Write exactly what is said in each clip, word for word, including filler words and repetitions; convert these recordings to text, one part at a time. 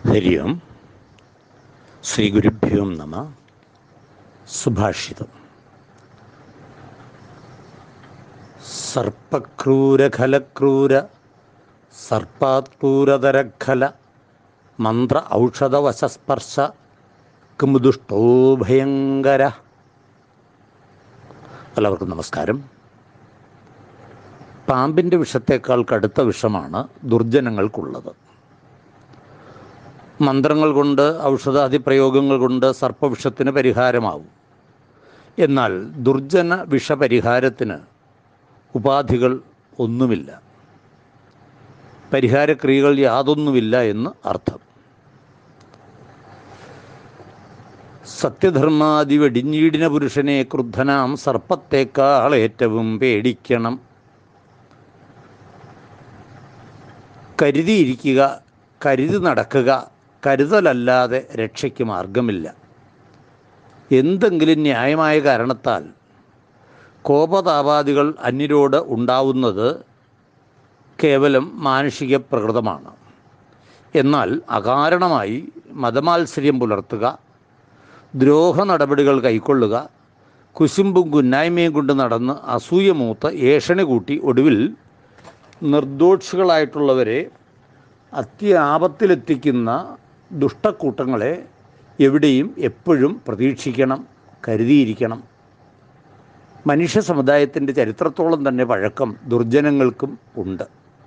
ഹരി ഓം. ശ്രീ ഗുരുഭ്യോ നമ. സുഭാഷിതം. സർപ്പക്രൂരഖലക്രൂര സർപ്പാത്ക്രൂരതരഖല മന്ത്ര ഔഷധവശസ്പർശ കുമുദുഷ്ടോ ഭയങ്കര. എല്ലാവർക്കും നമസ്കാരം. പാമ്പിൻ്റെ വിഷത്തേക്കാൾ കടുത്ത വിഷമാണ് ദുർജനങ്ങൾക്കുള്ളത്. മന്ത്രങ്ങൾ കൊണ്ട്, ഔഷധാദി പ്രയോഗങ്ങൾ കൊണ്ട് സർപ്പവിഷത്തിന് പരിഹാരമാവും. എന്നാൽ ദുർജന വിഷപരിഹാരത്തിന് ഉപാധികൾ ഒന്നുമില്ല, പരിഹാരക്രിയകൾ യാതൊന്നുമില്ല എന്ന് അർത്ഥം. സത്യധർമാദി വെടിഞ്ഞീടിന പുരുഷനെ ക്രുദ്ധനാം സർപ്പത്തേക്കാൾ ഏറ്റവും പേടിക്കണം. കരുതിയിരിക്കുക, കരുതി നടക്കുക, കരുതലല്ലാതെ രക്ഷയ്ക്ക് മാർഗമില്ല. എന്തെങ്കിലും ന്യായമായ കാരണത്താൽ കോപതാപാദികൾ അന്യരോട് ഉണ്ടാവുന്നത് കേവലം മാനുഷിക പ്രകൃതമാണ്. എന്നാൽ അകാരണമായി മതമാത്സര്യം പുലർത്തുക, ദ്രോഹ നടപടികൾ കൈക്കൊള്ളുക, കുശുമ്പും കുന്നായ്മയും കൊണ്ട് നടന്ന് അസൂയമൂത്ത് ഏഷണി കൂട്ടി ഒടുവിൽ നിർദോഷികളായിട്ടുള്ളവരെ അത്യാപത്തിലെത്തിക്കുന്ന ദുഷ്ടക്കൂട്ടങ്ങളെ എവിടെയും എപ്പോഴും പ്രതീക്ഷിക്കണം, കരുതിയിരിക്കണം. മനുഷ്യ സമുദായത്തിൻ്റെ ചരിത്രത്തോളം തന്നെ പഴക്കം ദുർജനങ്ങൾക്കും ഉണ്ട്.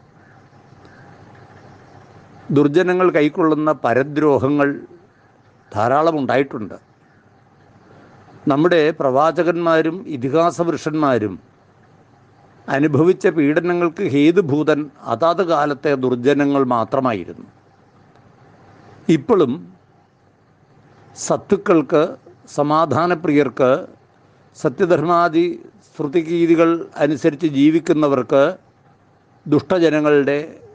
ദുർജനങ്ങൾ കൈക്കൊള്ളുന്ന പരദ്രോഹങ്ങൾ ധാരാളം ഉണ്ടായിട്ടുണ്ട്. നമ്മുടെ പ്രവാചകന്മാരും ഇതിഹാസ പുരുഷന്മാരും അനുഭവിച്ച പീഡനങ്ങൾക്ക് ഹേതുഭൂതൻ അതാത് കാലത്തെ ദുർജനങ്ങൾ മാത്രമായിരുന്നു. ഇപ്പോഴും സത്തുക്കൾക്ക്, സമാധാനപ്രിയർക്ക്, സത്യധർമാദി ശ്രുതിഗീതികൾ അനുസരിച്ച് ജീവിക്കുന്നവർക്ക് ദുഷ്ടജനങ്ങളുടെ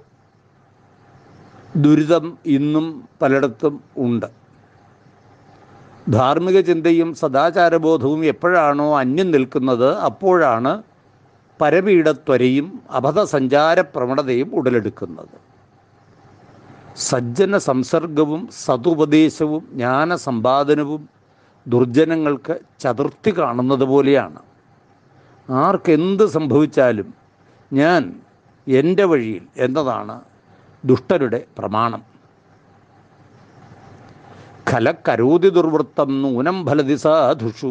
ദുരിതം ഇന്നും പലയിടത്തും ഉണ്ട്. ധാർമ്മിക ചിന്തയും സദാചാരബോധവും എപ്പോഴാണോ അന്യം നിൽക്കുന്നത് അപ്പോഴാണ് പരപീഡത്വരയും അബദ്ധസഞ്ചാര പ്രവണതയും ഉടലെടുക്കുന്നത്. സജ്ജന സംസർഗവും സതുപദേശവും ജ്ഞാനസമ്പാദനവും ദുർജനങ്ങൾക്ക് ചതുർത്ഥി കാണുന്നത് പോലെയാണ്. ആർക്കെന്ത് സംഭവിച്ചാലും ഞാൻ എൻ്റെ വഴിയിൽ എന്നതാണ് ദുഷ്ടരുടെ പ്രമാണം. ഖലക്കരോതി ദുർവൃത്തം നൂനം ഫലതി സാധുഷു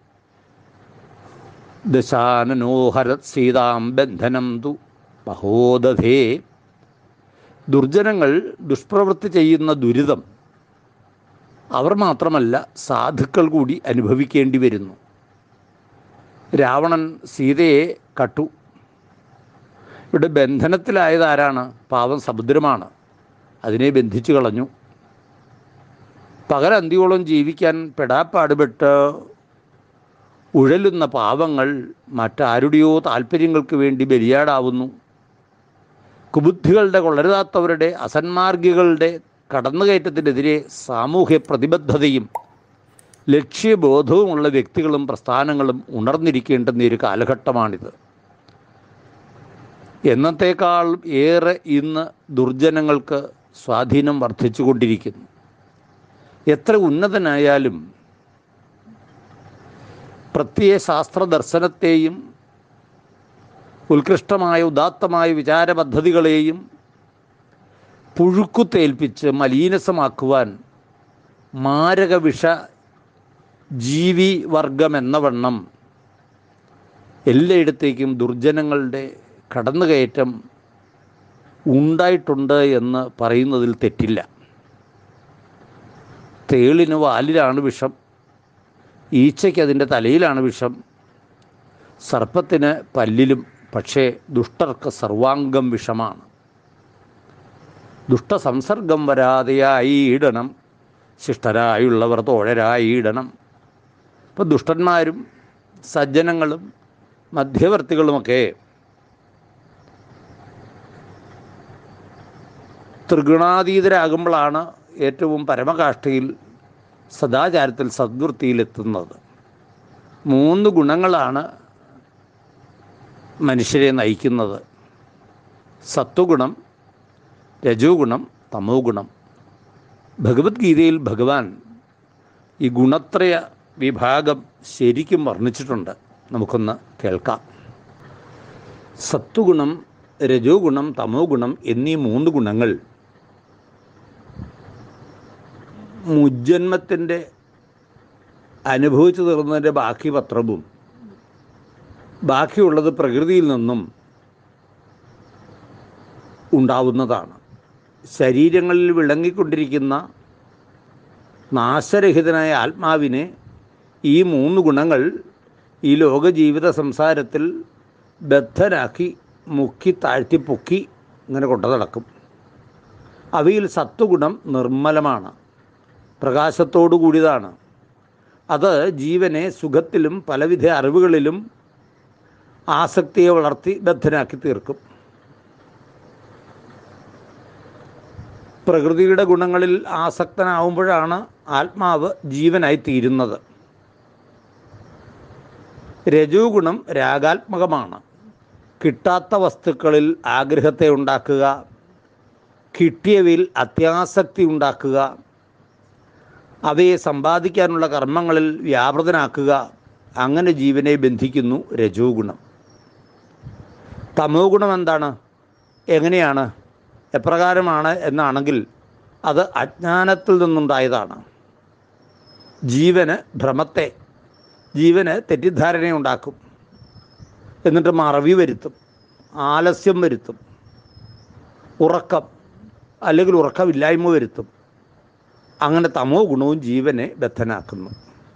ദശാനനോഹരത് സീതാം ബന്ധനം തു മഹോദധേ. ദുർജനങ്ങൾ ദുഷ്പ്രവൃത്തി ചെയ്യുന്ന ദുരിതം അവർ മാത്രമല്ല, സാധുക്കൾ കൂടി അനുഭവിക്കേണ്ടി വരുന്നു. രാവണൻ സീതയെ കട്ടു. ഇവിടെ ബന്ധനത്തിലായതാരാണ്? പാവം സമുദ്രമാണ്. അതിനെ ബന്ധിച്ചു കളഞ്ഞു. പകലന്തിയോളം ജീവിക്കാൻ പെടാപ്പാടുപെട്ട് ഉഴലുന്ന പാവങ്ങൾ മറ്റാരുടെയോ താല്പര്യങ്ങൾക്ക് വേണ്ടി ബലിയാടാവുന്നു. കുബുദ്ധികളുടെ, കൊള്ളരുതാത്തവരുടെ, അസന്മാർഗികളുടെ കടന്നുകയറ്റത്തിനെതിരെ സാമൂഹ്യ പ്രതിബദ്ധതയും ലക്ഷ്യബോധവുമുള്ള വ്യക്തികളും പ്രസ്ഥാനങ്ങളും ഉണർന്നിരിക്കേണ്ടുന്ന ഒരു കാലഘട്ടമാണിത്. എന്നത്തേക്കാൾ ഏറെ ഇന്ന് ദുർജനങ്ങൾക്ക് സ്വാധീനം വർദ്ധിച്ചു കൊണ്ടിരിക്കുന്നു. എത്ര ഉന്നതനായാലും പ്രത്യയ ശാസ്ത്ര ദർശനത്തെയും ഉത്കൃഷ്ടമായ ഉദാത്തമായ വിചാര പദ്ധതികളെയും പുഴുക്കുത്തേൽപ്പിച്ച് മലീനസമാക്കുവാൻ മാരക വിഷ ജീവി വർഗമെന്ന വണ്ണം എല്ലായിടത്തേക്കും ദുർജനങ്ങളുടെ കടന്നുകയറ്റം ഉണ്ടായിട്ടുണ്ട് എന്ന് പറയുന്നതിൽ തെറ്റില്ല. തേളിന് വാലിലാണ് വിഷം, ഈച്ചയ്ക്ക് അതിൻ്റെ തലയിലാണ് വിഷം, സർപ്പത്തിന് പല്ലിലും. പക്ഷേ ദുഷ്ടർക്ക് സർവാംഗം വിഷമാണ്. ദുഷ്ടസംസർഗം വരാതെയായിടണം, ശിഷ്ടരായുള്ളവർ തോഴരായിടണം. ഇപ്പോൾ ദുഷ്ടന്മാരും സജ്ജനങ്ങളും മധ്യവർത്തികളുമൊക്കെ ത്രിഗുണാതീതരാകുമ്പോഴാണ് ഏറ്റവും പരമകാഷ്ഠയിൽ സദാചാരത്തിൽ സദ്വൃത്തിയിലെത്തുന്നത്. മൂന്ന് ഗുണങ്ങളാണ് മനുഷ്യരെ നയിക്കുന്നത്: സത്വഗുണം, രജോ ഗുണം, തമോ ഗുണം. ഭഗവത്ഗീതയിൽ ഭഗവാൻ ഈ ഗുണത്രയ വിഭാഗം ശരിക്കും വർണ്ണിച്ചിട്ടുണ്ട്. നമുക്കൊന്ന് കേൾക്കാം. സത്വഗുണം, രജോ ഗുണം, തമോ ഗുണം എന്നീ മൂന്ന് ഗുണങ്ങൾ മുജ്ജന്മത്തിൻ്റെ അനുഭവിച്ചു തീർന്നതിൻ്റെ ബാക്കി പത്രവും ബാക്കിയുള്ളത് പ്രകൃതിയിൽ നിന്നും ഉണ്ടാവുന്നതാണ്. ശരീരങ്ങളിൽ വിളങ്ങിക്കൊണ്ടിരിക്കുന്ന നാശരഹിതനായ ആത്മാവിനെ ഈ മൂന്ന് ഗുണങ്ങൾ ഈ ലോകജീവിത സംസാരത്തിൽ ബദ്ധനാക്കി മുക്കി താഴ്ത്തി പൊക്കി ഇങ്ങനെ കൊണ്ടു നടക്കും. അവയിൽ സത്വഗുണം നിർമ്മലമാണ്, പ്രകാശത്തോടു കൂടിയതാണ്. അത് ജീവനെ സുഖത്തിലും പലവിധ അറിവുകളിലും ആസക്തിയെ വളർത്തി ബദ്ധനാക്കി തീർക്കും. പ്രകൃതിയുടെ ഗുണങ്ങളിൽ ആസക്തനാവുമ്പോഴാണ് ആത്മാവ് ജീവനായി തീരുന്നത്. രജോ ഗുണം രാഗാത്മകമാണ്. കിട്ടാത്ത വസ്തുക്കളിൽ ആഗ്രഹത്തെ ഉണ്ടാക്കുക, കിട്ടിയവയിൽ അത്യാസക്തി ഉണ്ടാക്കുക, അവയെ സമ്പാദിക്കാനുള്ള കർമ്മങ്ങളിൽ വ്യാപൃതനാക്കുക, അങ്ങനെ ജീവനെ ബന്ധിക്കുന്നു രജോ ഗുണം. തമോ ഗുണം എന്താണ്, എങ്ങനെയാണ്, എപ്രകാരമാണ് എന്നാണെങ്കിൽ അത് അജ്ഞാനത്തിൽ നിന്നുണ്ടായതാണ്. ജീവന് ഭ്രമത്തെ, ജീവന് തെറ്റിദ്ധാരണയുണ്ടാക്കും, എന്നിട്ട് മറവി വരുത്തും, ആലസ്യം വരുത്തും, ഉറക്കം അല്ലെങ്കിൽ ഉറക്കമില്ലായ്മ വരുത്തും. അങ്ങനെ തമോ ഗുണവും ജീവനെ ബദ്ധനാക്കുന്നു.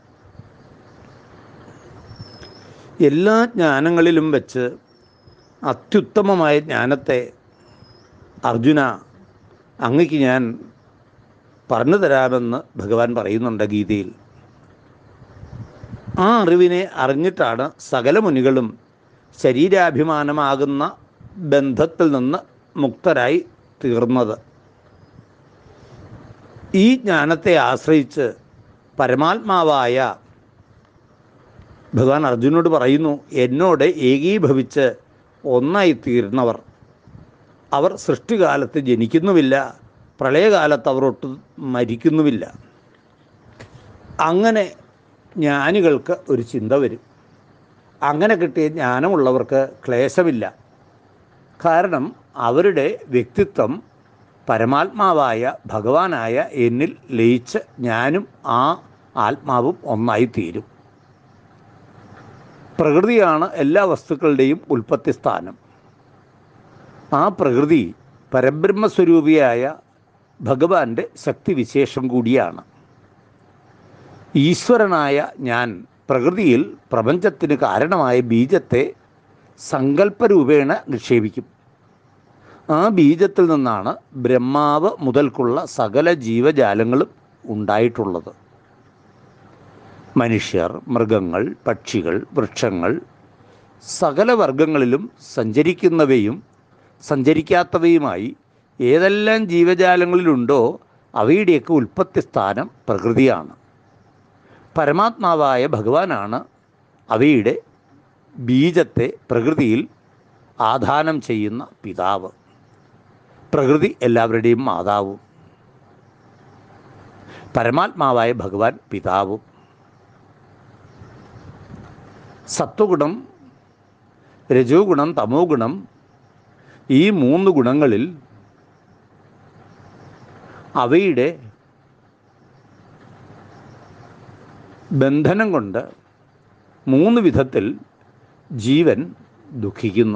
എല്ലാ ജ്ഞാനങ്ങളിലും വെച്ച് അത്യുത്തമമായ ജ്ഞാനത്തെ അർജുന അങ്ങയ്ക്ക് ഞാൻ പറഞ്ഞു തരാമെന്ന് ഭഗവാൻ പറയുന്നുണ്ട് ഗീതയിൽ. ആ അറിവിനെ അറിഞ്ഞിട്ടാണ് സകല മുനികളും ശരീരാഭിമാനമാകുന്ന ബന്ധത്തിൽ നിന്ന് മുക്തരായി തീർന്നത്. ഈ ജ്ഞാനത്തെ ആശ്രയിച്ച് പരമാത്മാവായ ഭഗവാൻ അർജുനോട് പറയുന്നു, എന്നോട് ഏകീഭവിച്ച് ഒന്നായി തീർന്നവർ, അവർ സൃഷ്ടികാലത്ത് ജനിക്കുന്നുമില്ല, പ്രളയകാലത്ത് അവർ ഒട്ടും മരിക്കുന്നുമില്ല. അങ്ങനെ ജ്ഞാനികൾക്ക് ഒരു ചിന്ത വരും. അങ്ങനെ കിട്ടിയ ജ്ഞാനമുള്ളവർക്ക് ക്ലേശമില്ല. കാരണം അവരുടെ വ്യക്തിത്വം പരമാത്മാവായ ഭഗവാനായ എന്നിൽ ലയിച്ച് ഞാനും ആ ആത്മാവും ഒന്നായി തീരും. പ്രകൃതിയാണ് എല്ലാ വസ്തുക്കളുടെയും ഉൽപ്പത്തി സ്ഥാനം. ആ പ്രകൃതി പരബ്രഹ്മസ്വരൂപിയായ ഭഗവാന്റെ ശക്തിവിശേഷം കൂടിയാണ്. ഈശ്വരനായ ഞാൻ പ്രകൃതിയിൽ പ്രപഞ്ചത്തിന് കാരണമായ ബീജത്തെ സങ്കല്പരൂപേണ നിക്ഷേപിക്കും. ആ ബീജത്തിൽ നിന്നാണ് ബ്രഹ്മാവ് മുതൽക്കുള്ള സകല ജീവജാലങ്ങളും ഉണ്ടായിട്ടുള്ളത്. മനുഷ്യർ, മൃഗങ്ങൾ, പക്ഷികൾ, വൃക്ഷങ്ങൾ, സകല വർഗങ്ങളിലും സഞ്ചരിക്കുന്നവയും സഞ്ചരിക്കാത്തവയുമായി ഏതെല്ലാം ജീവജാലങ്ങളിലുണ്ടോ അവയുടെയൊക്കെ ഉൽപ്പത്തി സ്ഥാനം പ്രകൃതിയാണ്. പരമാത്മാവായ ഭഗവാനാണ് അവയുടെ ബീജത്തെ പ്രകൃതിയിൽ ആധാനം ചെയ്യുന്ന പിതാവ്. പ്രകൃതി എല്ലാവരുടെയും മാതാവും, പരമാത്മാവായ ഭഗവാൻ പിതാവും. സത്വഗുണം, രജോ ഗുണം, തമോ ഗുണം, ഈ മൂന്ന് ഗുണങ്ങളിൽ അവയുടെ ബന്ധനം കൊണ്ട് മൂന്ന് വിധത്തിൽ ജീവൻ ദുഃഖിക്കുന്നു.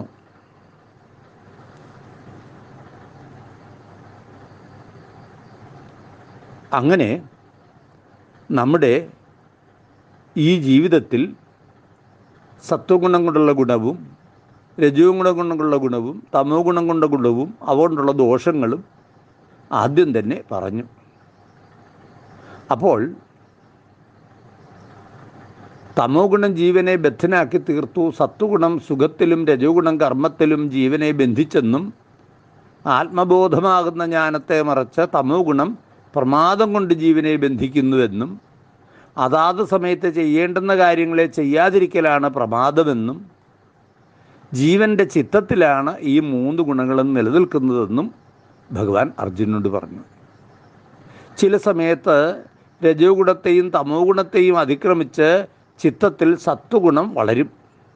അങ്ങനെ നമ്മുടെ ഈ ജീവിതത്തിൽ സത്വഗുണം കൊണ്ടുള്ള ഗുണവും രജോ ഗുണം കൊണ്ടുള്ള ഗുണവും തമോ ഗുണം കൊണ്ടുള്ള ഗുണവും അതുകൊണ്ടുള്ള ദോഷങ്ങളും ആദ്യം തന്നെ പറഞ്ഞു. അപ്പോൾ തമോ ഗുണം ജീവനെ ബദ്ധനാക്കി തീർത്തു, സത്വഗുണം സുഖത്തിലും രജോ ഗുണം കർമ്മത്തിലും ജീവനെ ബന്ധിച്ചെന്നും ആത്മബോധമാകുന്ന ജ്ഞാനത്തെ മറച്ച് തമോ ഗുണം പ്രമാദം കൊണ്ട് ജീവനെ ബന്ധിക്കുന്നുവെന്നും അതാത് സമയത്ത് ചെയ്യേണ്ടുന്ന കാര്യങ്ങളെ ചെയ്യാതിരിക്കലാണ് പ്രമാദമെന്നും ജീവൻ്റെ ചിത്തത്തിലാണ് ഈ മൂന്ന് ഗുണങ്ങളും നിലനിൽക്കുന്നതെന്നും ഭഗവാൻ അർജുനനോട് പറഞ്ഞു. ചില സമയത്ത് രജോ ഗുണത്തെയും തമോ ഗുണത്തെയും അതിക്രമിച്ച് ചിത്തത്തിൽ സത്വഗുണം വളരും.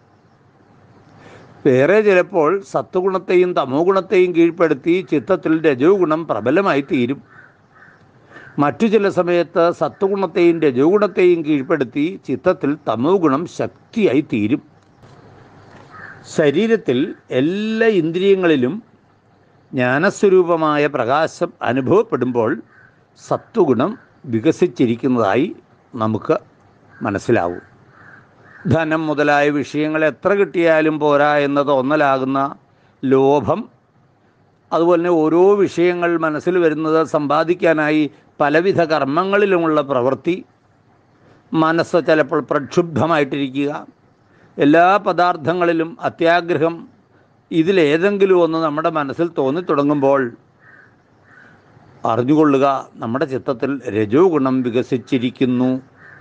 വേറെ ചിലപ്പോൾ സത്വഗുണത്തെയും തമോ ഗുണത്തെയും കീഴ്പ്പെടുത്തി ചിത്തത്തിൽ രജോ ഗുണം പ്രബലമായി തീരും. മറ്റു ചില സമയത്ത് സത്വഗുണത്തെയും രജോ ഗുണത്തെയും കീഴ്പ്പെടുത്തി ചിത്തത്തിൽ തമോ ഗുണം ശക്തിയായി തീരും. ശരീരത്തിൽ എല്ലാ ഇന്ദ്രിയങ്ങളിലും ജ്ഞാനസ്വരൂപമായ പ്രകാശം അനുഭവപ്പെടുമ്പോൾ സത്വഗുണം വികസിച്ചിരിക്കുന്നതായി നമുക്ക് മനസ്സിലാവും. ധനം മുതലായ വിഷയങ്ങൾ എത്ര കിട്ടിയാലും പോരാ എന്ന് തോന്നലാകുന്ന ലോഭം, അതുപോലെ തന്നെ ഓരോ വിഷയങ്ങൾ മനസ്സിൽ വരുന്നത് സമ്പാദിക്കാനായി പലവിധ കർമ്മങ്ങളിലുമുള്ള പ്രവൃത്തി, മനസ്സ് ചിലപ്പോൾ പ്രക്ഷുബ്ധമായിട്ടിരിക്കുക, എല്ലാ പദാർത്ഥങ്ങളിലും അത്യാഗ്രഹം, ഇതിലേതെങ്കിലും ഒന്ന് നമ്മുടെ മനസ്സിൽ തോന്നിത്തുടങ്ങുമ്പോൾ അറിഞ്ഞുകൊള്ളുക, നമ്മുടെ ചിത്തത്തിൽ രജോ ഗുണം വികസിച്ചിരിക്കുന്നു.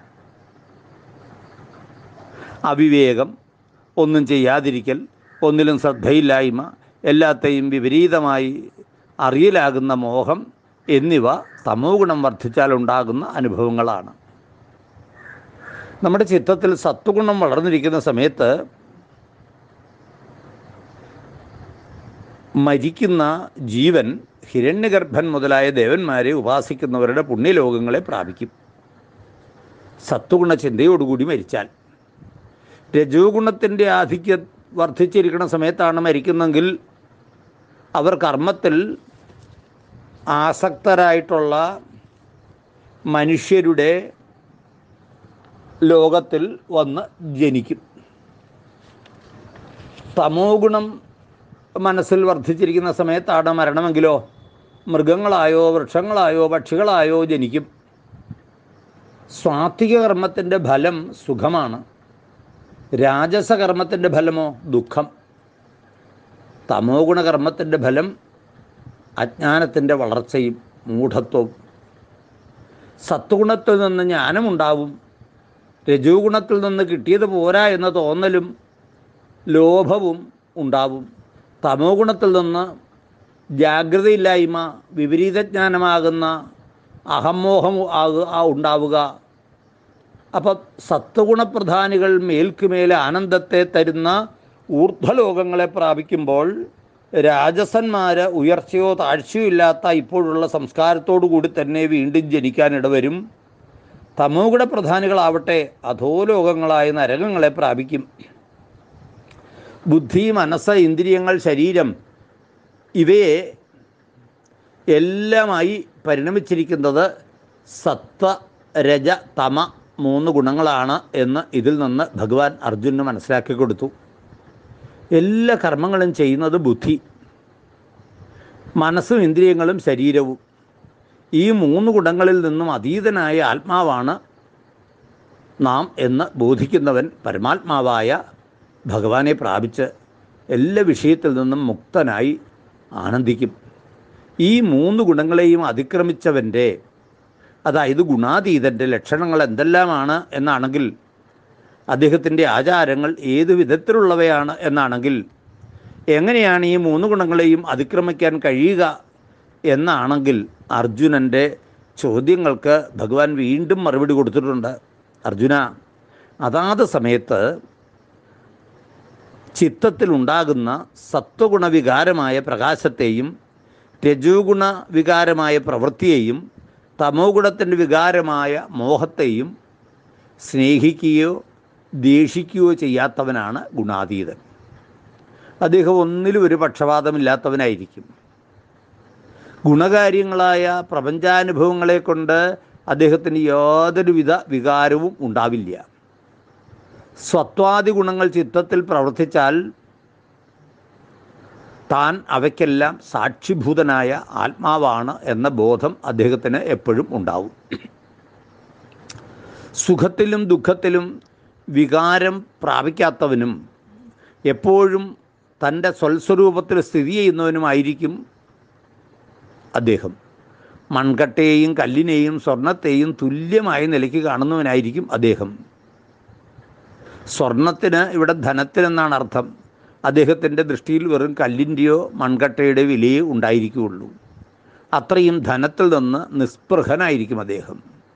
അവിവേകം, ഒന്നും ചെയ്യാതിരിക്കൽ, ഒന്നിലും ശ്രദ്ധയില്ലായ്മ, എല്ലാത്തെയും വിപരീതമായി അറിയലാകുന്ന മോഹം എന്നിവ തമോ ഗുണം വർദ്ധിച്ചാലുണ്ടാകുന്ന അനുഭവങ്ങളാണ്. നമ്മുടെ ചിത്തത്തിൽ സത്വഗുണം വളർന്നിരിക്കുന്ന സമയത്ത് മരിക്കുന്ന ജീവൻ ഹിരണ്യഗർഭൻ മുതലായ ദേവന്മാരെ ഉപാസിക്കുന്നവരുടെ പുണ്യലോകങ്ങളെ പ്രാപിക്കും. സത്വഗുണ ചിന്തയോടുകൂടി മരിച്ചാൽ. രജോ ഗുണത്തിൻ്റെ ആധിക്യം വർദ്ധിച്ചിരിക്കുന്ന സമയത്താണ് മരിക്കുന്നെങ്കിൽ അവർ കർമ്മത്തിൽ ആസക്തരായിട്ടുള്ള മനുഷ്യരുടെ ലോകത്തിൽ വന്ന് ജനിക്കും. തമോ ഗുണം മനസ്സിൽ വർദ്ധിച്ചിരിക്കുന്ന സമയത്താണ് മരണമെങ്കിലോ മൃഗങ്ങളായോ വൃക്ഷങ്ങളായോ പക്ഷികളായോ ജനിക്കും. സ്വാത്വിക കർമ്മത്തിൻ്റെ ഫലം സുഖമാണ്. രാജസകർമ്മത്തിൻ്റെ ഫലമോ ദുഃഖം. തമോ ഗുണകർമ്മത്തിൻ്റെ ഫലം അജ്ഞാനത്തിൻ്റെ വളർച്ചയും മൂഢത്വവും. സത്വഗുണത്തിൽ നിന്ന് ജ്ഞാനമുണ്ടാവും. രജോ ഗുണത്തിൽ നിന്ന് കിട്ടിയത് പോരാ എന്ന തോന്നലും ലോഭവും ഉണ്ടാവും. തമോ ഗുണത്തിൽ നിന്ന് ജാഗ്രതയില്ലായ്മ, വിപരീതജ്ഞാനമാകുന്ന അഹമ്മോഹം ആകുക ഉണ്ടാവുക. അപ്പം സത്വഗുണപ്രധാനികൾ മേൽക്കുമേൽ ആനന്ദത്തെ തരുന്ന ഊർധ്വലോകങ്ങളെ പ്രാപിക്കുമ്പോൾ രാജസന്മാർ ഉയർച്ചയോ താഴ്ചയോ ഇല്ലാത്ത ഇപ്പോഴുള്ള സംസ്കാരത്തോടു കൂടി തന്നെ വീണ്ടും ജനിക്കാനിടവരും. തമോ ഗുണപ്രധാനികളാവട്ടെ അധോലോകങ്ങളായ നരകങ്ങളെ പ്രാപിക്കും. ബുദ്ധി, മനസ്സ്, ഇന്ദ്രിയങ്ങൾ, ശരീരം ഇവയെ എല്ലാമായി പരിണമിച്ചിരിക്കുന്നത് സത്വ, രജ, തമ മൂന്ന് ഗുണങ്ങളാണ് എന്ന് ഇതിൽ നിന്ന് ഭഗവാൻ അർജുനന് മനസ്സിലാക്കി കൊടുത്തു. എല്ലാ കർമ്മങ്ങളും ചെയ്യുന്നത് ബുദ്ധി, മനസ്സും ഇന്ദ്രിയങ്ങളും ശരീരവും. ഈ മൂന്ന് ഗുണങ്ങളിൽ നിന്നും അതീതനായ ആത്മാവാണ് നാം എന്ന് ബോധിക്കുന്നവൻ പരമാത്മാവായ ഭഗവാനെ പ്രാപിച്ച് എല്ലാ വിഷയത്തിൽ നിന്നും മുക്തനായി ആനന്ദിക്കും. ഈ മൂന്ന് ഗുണങ്ങളെയും അതിക്രമിച്ചവൻ്റെ, അതായത് ഗുണാതീതൻ്റെ ലക്ഷണങ്ങൾ എന്തെല്ലാമാണ് എന്നാണെങ്കിൽ, അദ്ദേഹത്തിൻ്റെ ആചാരങ്ങൾ ഏതു വിധത്തിലുള്ളവയാണ് എന്നാണെങ്കിൽ, എങ്ങനെയാണ് ഈ മൂന്ന് ഗുണങ്ങളെയും അതിക്രമിക്കാൻ കഴിയുക എന്നാണെങ്കിൽ, അർജുനൻ്റെ ചോദ്യങ്ങൾക്ക് ഭഗവാൻ വീണ്ടും മറുപടി കൊടുത്തിട്ടുണ്ട്. അർജുന, അതാത് സമയത്ത് ചിത്തത്തിലുണ്ടാകുന്ന സത്വഗുണ വികാരമായ പ്രകാശത്തെയും രജോ ഗുണ വികാരമായ പ്രവൃത്തിയെയും തമോ ഗുണത്തിൻ്റെ വികാരമായ മോഹത്തെയും സ്നേഹിക്കുകയോ ദേഷിക്കുകയോ ചെയ്യാത്തവനാണ് ഗുണാതീതൻ. അദ്ദേഹം ഒന്നിലും ഒരു പക്ഷപാതമില്ലാത്തവനായിരിക്കും. ഗുണകാര്യങ്ങളായ പ്രപഞ്ചാനുഭവങ്ങളെ കൊണ്ട് അദ്ദേഹത്തിന് യാതൊരുവിധ വികാരവും ഉണ്ടാവില്ല. സ്വത്വാദി ഗുണങ്ങൾ ചിത്തത്തിൽ പ്രവർത്തിച്ചാൽ താൻ അവയ്ക്കെല്ലാം സാക്ഷിഭൂതനായ ആത്മാവാണ് എന്ന ബോധം അദ്ദേഹത്തിന് എപ്പോഴും ഉണ്ടാവും. സുഖത്തിലും ദുഃഖത്തിലും വികാരം പ്രാപിക്കാത്തവനും എപ്പോഴും തൻ്റെ സ്വൽസ്വരൂപത്തിൽ സ്ഥിതി ചെയ്യുന്നവനുമായിരിക്കും അദ്ദേഹം. മൺകട്ടയെയും കല്ലിനെയും സ്വർണത്തെയും തുല്യമായ നിലയ്ക്ക് കാണുന്നവനായിരിക്കും അദ്ദേഹം. സ്വർണത്തിന് ഇവിടെ ധനത്തിനെന്നാണ് അർത്ഥം. അദ്ദേഹത്തിൻ്റെ ദൃഷ്ടിയിൽ വെറും കല്ലിൻ്റെയോ മൺകട്ടയുടെ വിലയോ ഉണ്ടായിരിക്കുകയുള്ളൂ. അത്രയും ധനത്തിൽ നിന്ന് നിസ്പൃഹനായിരിക്കും അദ്ദേഹം.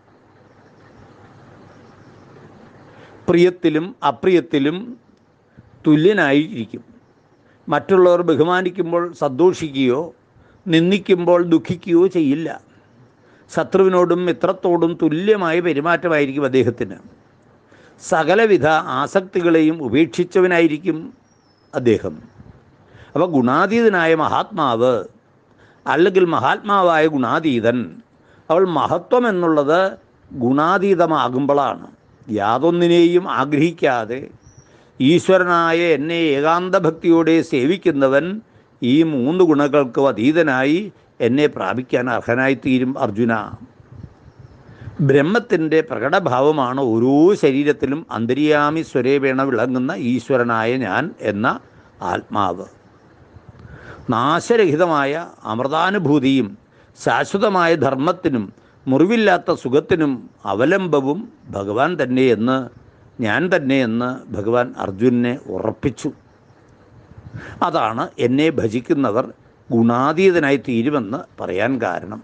പ്രിയത്തിലും അപ്രിയത്തിലും തുല്യനായിരിക്കും. മറ്റുള്ളവർ ബഹുമാനിക്കുമ്പോൾ സന്തോഷിക്കുകയോ നിന്ദിക്കുമ്പോൾ ദുഃഖിക്കുകയോ ചെയ്യില്ല. ശത്രുവിനോടും മിത്രത്തോടും തുല്യമായ പെരുമാറ്റമായിരിക്കും അദ്ദേഹത്തിന്. സകലവിധ ആസക്തികളെയും ഉപേക്ഷിച്ചവനായിരിക്കും അദ്ദേഹം. അപ്പോൾ ഗുണാതീതനായ മഹാത്മാവ് അല്ലെങ്കിൽ മഹാത്മാവായ ഗുണാതീതൻ, അവൾ മഹത്വം എന്നുള്ളത് ഗുണാതീതമാകുമ്പോഴാണ്. യാതൊന്നിനെയും ആഗ്രഹിക്കാതെ ഈശ്വരനായ എന്നെ ഏകാന്ത ഭക്തിയോടെ സേവിക്കുന്നവൻ ഈ മൂന്ന് ഗുണങ്ങൾക്കും അതീതനായി എന്നെ പ്രാപിക്കാൻ അർഹനായിത്തീരും അർജുന. ബ്രഹ്മത്തിൻ്റെ പ്രകടഭാവമാണ് ഓരോ ശരീരത്തിലും അന്തര്യാമി സ്വരേപേണ വിളങ്ങുന്ന ഈശ്വരനായ ഞാൻ എന്ന ആത്മാവ്. നാശരഹിതമായ അമൃതാനുഭൂതിയും ശാശ്വതമായ ധർമ്മത്തിനും മുറിവില്ലാത്ത സുഖത്തിനും അവലംബവും ഭഗവാൻ തന്നെയെന്ന് ഞാൻ തന്നെയെന്ന് ഭഗവാൻ അർജുനനെ ഉറപ്പിച്ചു. അതാണ് എന്നെ ഭജിക്കുന്നവർ ഗുണാതീതനായി തീരുമെന്ന് പറയാൻ കാരണം.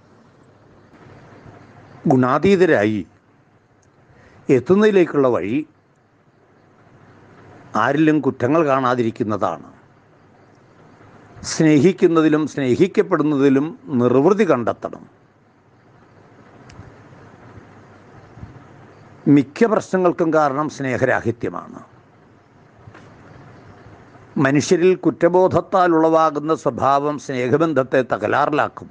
ഗുണാതീതരായി എത്തുന്നതിലേക്കുള്ള വഴി ആരിലും കുറ്റങ്ങൾ കാണാതിരിക്കുന്നതാണ്. സ്നേഹിക്കുന്നതിലും സ്നേഹിക്കപ്പെടുന്നതിലും നിർവൃതി കണ്ടെത്തണം. മിക്ക പ്രശ്നങ്ങൾക്കും കാരണം സ്നേഹരാഹിത്യമാണ്. മനുഷ്യരിൽ കുറ്റബോധത്താൽ ഉളവാകുന്ന സ്വഭാവം സ്നേഹബന്ധത്തെ തകരാറിലാക്കും.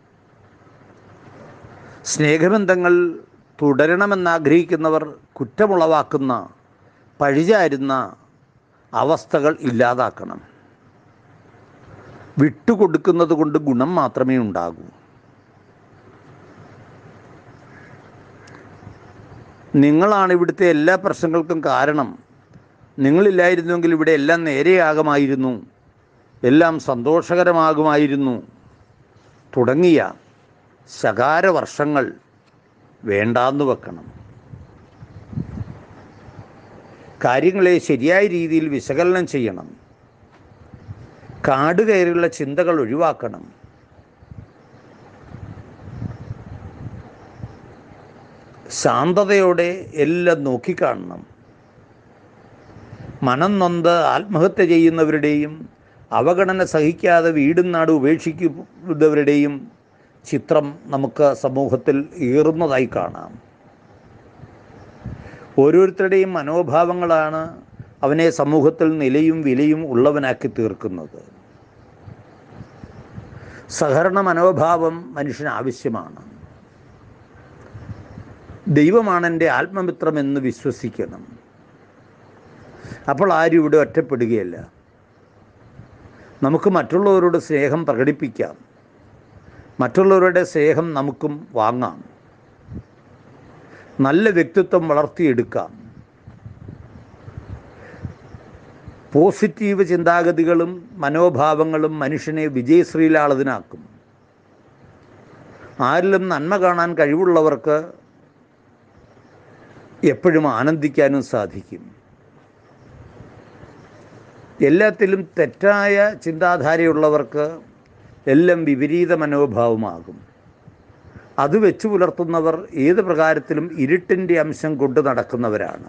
സ്നേഹബന്ധങ്ങൾ തുടരണമെന്നാഗ്രഹിക്കുന്നവർ കുറ്റമുളവാക്കുന്ന പഴിചാരുന്ന അവസ്ഥകൾ ഇല്ലാതാക്കണം. വിട്ടുകൊടുക്കുന്നത് കൊണ്ട് ഗുണം മാത്രമേ ഉണ്ടാകൂ. നിങ്ങളാണ് ഇവിടുത്തെ എല്ലാ പ്രശ്നങ്ങൾക്കും കാരണം, നിങ്ങളില്ലായിരുന്നുവെങ്കിൽ ഇവിടെ എല്ലാം നേരെയാകുമായിരുന്നു, എല്ലാം സന്തോഷകരമാകുമായിരുന്നു തുടങ്ങിയ ശകാരവർഷങ്ങൾ വേണ്ടാന്ന് വെക്കണം. കാര്യങ്ങളെ ശരിയായ രീതിയിൽ വിശകലനം ചെയ്യണം. കാട് കയറിയുള്ള ചിന്തകൾ ഒഴിവാക്കണം. ശാന്തതയോടെ എല്ലാം നോക്കിക്കാണണം. മനം നൊന്ത് ആത്മഹത്യ ചെയ്യുന്നവരുടെയും അവഗണന സഹിക്കാതെ വീടും നാടും ഉപേക്ഷിക്കുന്നവരുടെയും ചിത്രം നമുക്ക് സമൂഹത്തിൽ ഏറുന്നതായി കാണാം. ഓരോരുത്തരുടെയും മനോഭാവങ്ങളാണ് അവനെ സമൂഹത്തിൽ നിലയും വിലയും ഉള്ളവനാക്കി തീർക്കുന്നത്. സഹകരണ മനോഭാവം മനുഷ്യന് ആവശ്യമാണ്. ദൈവമാണ് എൻ്റെ ആത്മമിത്രമെന്ന് വിശ്വസിക്കണം. അപ്പോൾ ആരും ഇവിടെ ഒറ്റപ്പെടുകയല്ല. നമുക്ക് മറ്റുള്ളവരോട് സ്നേഹം പ്രകടിപ്പിക്കാം. മറ്റുള്ളവരുടെ സ്നേഹം നമുക്കും വാങ്ങാം. നല്ല വ്യക്തിത്വം വളർത്തിയെടുക്കാം. പോസിറ്റീവ് ചിന്താഗതികളും മനോഭാവങ്ങളും മനുഷ്യനെ വിജയശ്രീലാളതിനാക്കും. ആരിലും നന്മ കാണാൻ കഴിവുള്ളവർക്ക് എപ്പോഴും ആനന്ദിക്കാനും സാധിക്കും. എല്ലാത്തിലും തെറ്റായ ചിന്താധാരയുള്ളവർക്ക് എല്ലാം വിപരീത മനോഭാവമാകും. അത് വെച്ച് പുലർത്തുന്നവർ ഏത് പ്രകാരത്തിലും ഇരുട്ടിൻ്റെ അംശം കൊണ്ട് നടക്കുന്നവരാണ്.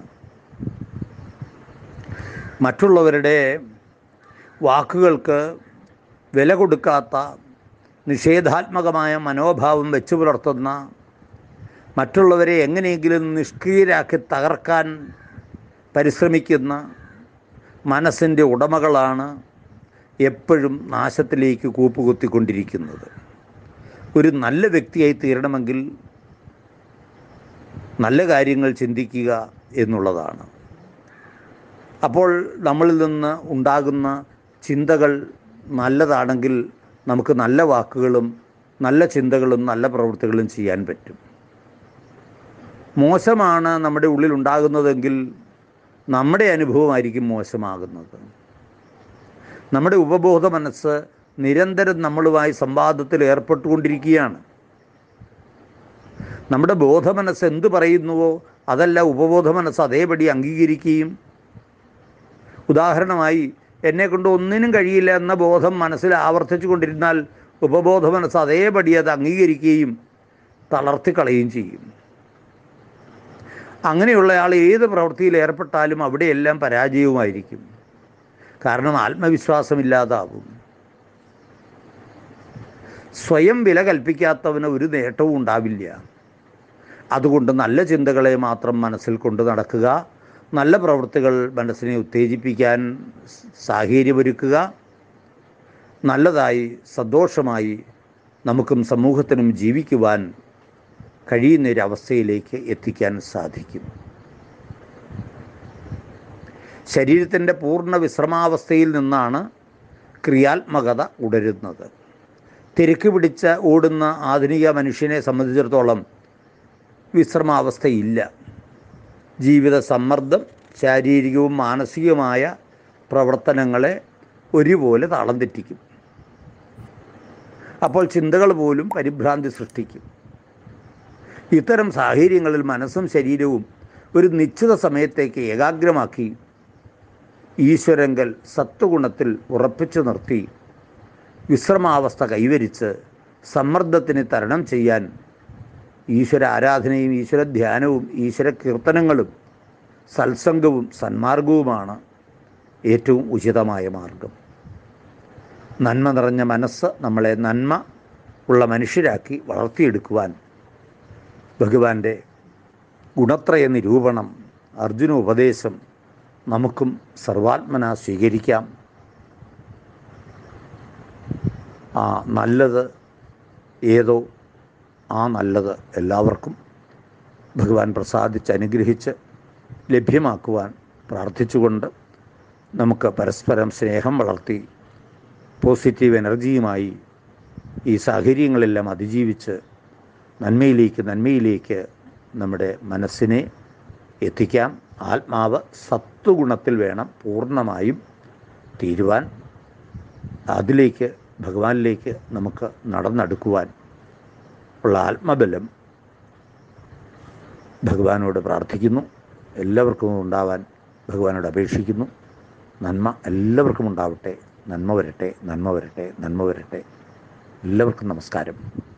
മറ്റുള്ളവരുടെ വാക്കുകൾക്ക് വില കൊടുക്കാത്ത നിഷേധാത്മകമായ മനോഭാവം വെച്ച് പുലർത്തുന്ന, മറ്റുള്ളവരെ എങ്ങനെയെങ്കിലും നിഷ്ക്രിയരാക്കി തകർക്കാൻ പരിശ്രമിക്കുന്ന മനസ്സിൻ്റെ ഉടമകളാണ് എപ്പോഴും നാശത്തിലേക്ക് കൂപ്പുകുത്തിക്കൊണ്ടിരിക്കുന്നത്. ഒരു നല്ല വ്യക്തിയായി തീരണമെങ്കിൽ നല്ല കാര്യങ്ങൾ ചിന്തിക്കുക എന്നുള്ളതാണ്. അപ്പോൾ നമ്മളിൽ നിന്ന് ഉണ്ടാകുന്ന ചിന്തകൾ നല്ലതാണെങ്കിൽ നമുക്ക് നല്ല വാക്കുകളും നല്ല ചിന്തകളും നല്ല പ്രവൃത്തികളും ചെയ്യാൻ പറ്റും. മോശമാണ് നമ്മുടെ ഉള്ളിൽ ഉണ്ടാകുന്നതെങ്കിൽ നമ്മുടെ അനുഭവമായിരിക്കും മോശമാകുന്നത്. നമ്മുടെ ഉപബോധ മനസ്സ് നിരന്തരം നമ്മളുമായി സംവാദത്തിൽ ഏർപ്പെട്ടുകൊണ്ടിരിക്കുകയാണ്. നമ്മുടെ ബോധ മനസ്സ് എന്ത് പറയുന്നുവോ അതല്ല ഉപബോധ മനസ്സ് അതേപടി അംഗീകരിക്കുകയും, ഉദാഹരണമായി എന്നെക്കൊണ്ട് ഒന്നിനും കഴിയില്ല എന്ന ബോധം മനസ്സിൽ ആവർത്തിച്ചു കൊണ്ടിരുന്നാൽ ഉപബോധ മനസ്സ് അതേപടി അത് അംഗീകരിക്കുകയും തളർത്തിക്കളയുകയും ചെയ്യും. അങ്ങനെയുള്ളയാൾ ഏത് പ്രവൃത്തിയിൽ ഏർപ്പെട്ടാലും അവിടെയെല്ലാം പരാജയവുമായിരിക്കും. കാരണം ആത്മവിശ്വാസമില്ലാതാവും. സ്വയം വില കൽപ്പിക്കാത്തവന് ഒരു നേട്ടവും ഉണ്ടാവില്ല. അതുകൊണ്ട് നല്ല ചിന്തകളെ മാത്രം മനസ്സിൽ കൊണ്ട് നടക്കുക, നല്ല പ്രവൃത്തികൾ മനസ്സിനെ ഉത്തേജിപ്പിക്കാൻ സാഹചര്യമൊരുക്കുക, നല്ലതായി സന്തോഷമായി നമുക്കും സമൂഹത്തിനും ജീവിക്കുവാൻ കഴിയുന്നൊരവസ്ഥയിലേക്ക് എത്തിക്കാൻ സാധിക്കും. ശരീരത്തിൻ്റെ പൂർണ്ണ വിശ്രമാവസ്ഥയിൽ നിന്നാണ് ക്രിയാത്മകത ഉടരുന്നത്. തിരക്ക് പിടിച്ച ഓടുന്ന ആധുനിക മനുഷ്യനെ സംബന്ധിച്ചിടത്തോളം വിശ്രമാവസ്ഥയില്ല. ജീവിത സമ്മർദ്ദം ശാരീരികവും മാനസികവുമായ പ്രവർത്തനങ്ങളെ ഒരുപോലെ താളം തെറ്റിക്കും. അപ്പോൾ ചിന്തകൾ പോലും പരിഭ്രാന്തി സൃഷ്ടിക്കും. ഇത്തരം സാഹചര്യങ്ങളിൽ മനസ്സും ശരീരവും ഒരു നിശ്ചിത സമയത്തേക്ക് ഏകാഗ്രമാക്കി ഈശ്വരങ്കൽ സത്വഗുണത്തിൽ ഉറപ്പിച്ചു നിർത്തി വിശ്രമാവസ്ഥ കൈവരിച്ച് സമ്മർദ്ദത്തിന് തരണം ചെയ്യാൻ ഈശ്വര ആരാധനയും ഈശ്വര ധ്യാനവും ഈശ്വര കീർത്തനങ്ങളും സത്സംഗവും സന്മാർഗവുമാണ് ഏറ്റവും ഉചിതമായ മാർഗം. നന്മ നിറഞ്ഞ മനസ്സ് നമ്മളെ നന്മ ഉള്ള മനുഷ്യരാക്കി വളർത്തിയെടുക്കുവാൻ ഭഗവാന്റെ ഗുണത്രയ നിരൂപണം, അർജുന ഉപദേശം നമുക്കും സർവാത്മന സ്വീകരിക്കാം. ആ നല്ലത് ഏതോ ആ നല്ലത് എല്ലാവർക്കും ഭഗവാൻ പ്രസാദിച്ച് അനുഗ്രഹിച്ച് ലഭ്യമാക്കുവാൻ പ്രാർത്ഥിച്ചുകൊണ്ട് നമുക്ക് പരസ്പരം സ്നേഹം വളർത്തി പോസിറ്റീവ് എനർജിയുമായി ഈ സാഹചര്യങ്ങളെല്ലാം അതിജീവിച്ച് നന്മയിലേക്ക് നന്മയിലേക്ക് നമ്മുടെ മനസ്സിനെ എത്തിക്കാം. ആത്മാവ് സത്വഗുണത്തിൽ വേണം പൂർണ്ണമായും തീരുവാൻ. അതിലേക്ക് ഭഗവാനിലേക്ക് നമുക്ക് നടന്നെടുക്കുവാൻ ഉള്ള ആത്മബലം ഭഗവാനോട് പ്രാർത്ഥിക്കുന്നു. എല്ലാവർക്കും ഉണ്ടാവാൻ ഭഗവാനോട് അപേക്ഷിക്കുന്നു. നന്മ എല്ലാവർക്കും ഉണ്ടാവട്ടെ. നന്മ വരട്ടെ, നന്മ വരട്ടെ, നന്മ വരട്ടെ. എല്ലാവർക്കും നമസ്കാരം.